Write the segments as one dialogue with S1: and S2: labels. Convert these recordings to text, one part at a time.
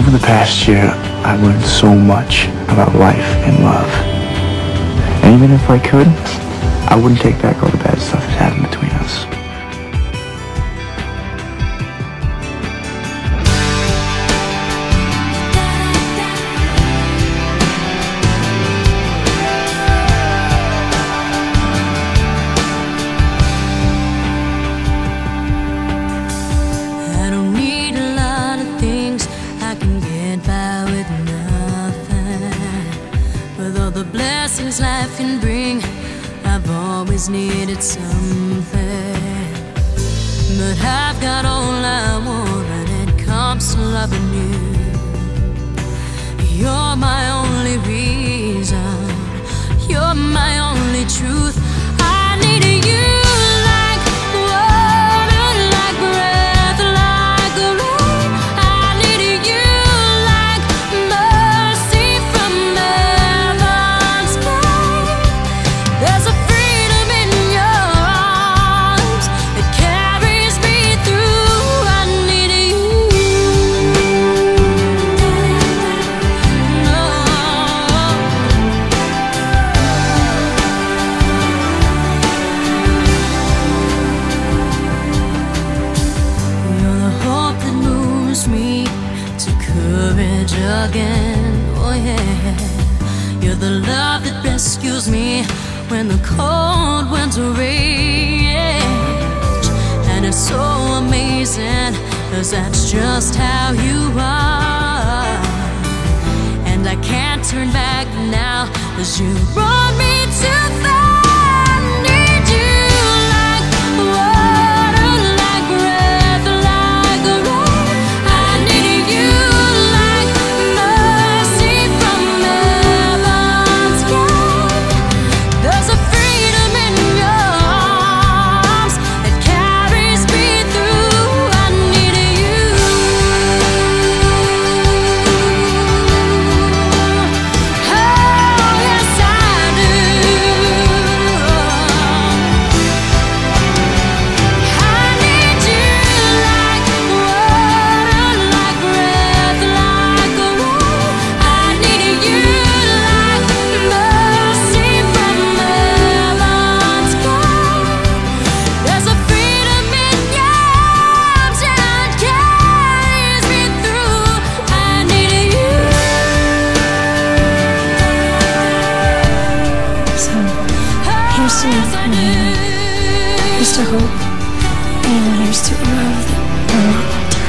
S1: Over the past year, I've learned so much about life and love. And even if I could, I wouldn't take back all the bad stuff that happened between us.
S2: I don't need a lot of things, I can get by with nothing. With all the blessings life can bring, I've always needed something. But I've got all I want when it comes to loving you. You're my only reason, you're my only truth. I need you. Me to courage again, oh yeah. You're the love that rescues me when the cold winter rage. And it's so amazing, 'cause that's just how you are. And I can't turn back now, 'cause you brought me too far. Here's to hope, and here's to love that will not alter.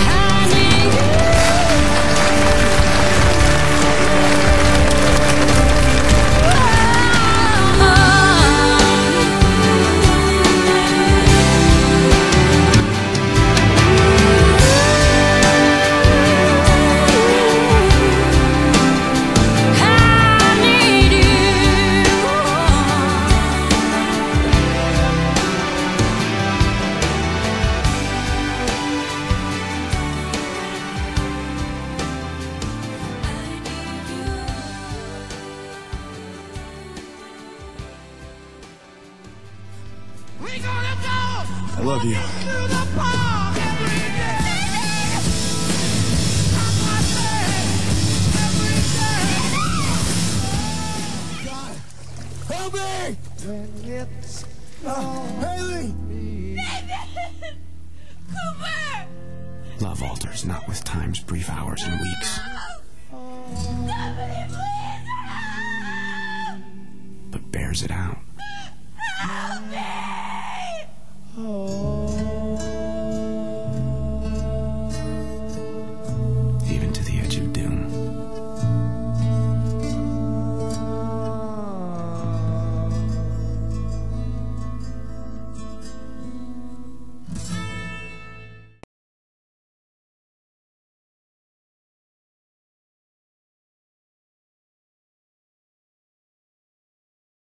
S1: I love you. God, help me! Haley!
S3: Cooper!
S1: Love alters not with time's brief hours and weeks,
S3: Somebody please!
S1: but bears it out.
S3: Help me!